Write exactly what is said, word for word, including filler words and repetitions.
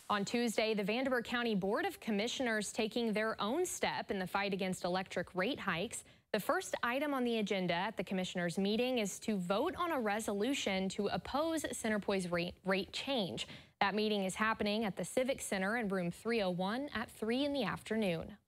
On Tuesday, the Vanderburgh County Board of Commissioners taking their own step in the fight against electric rate hikes. The first item on the agenda at the commissioners' meeting is to vote on a resolution to oppose CenterPoint's rate, rate change. That meeting is happening at the Civic Center in room three oh one at three in the afternoon.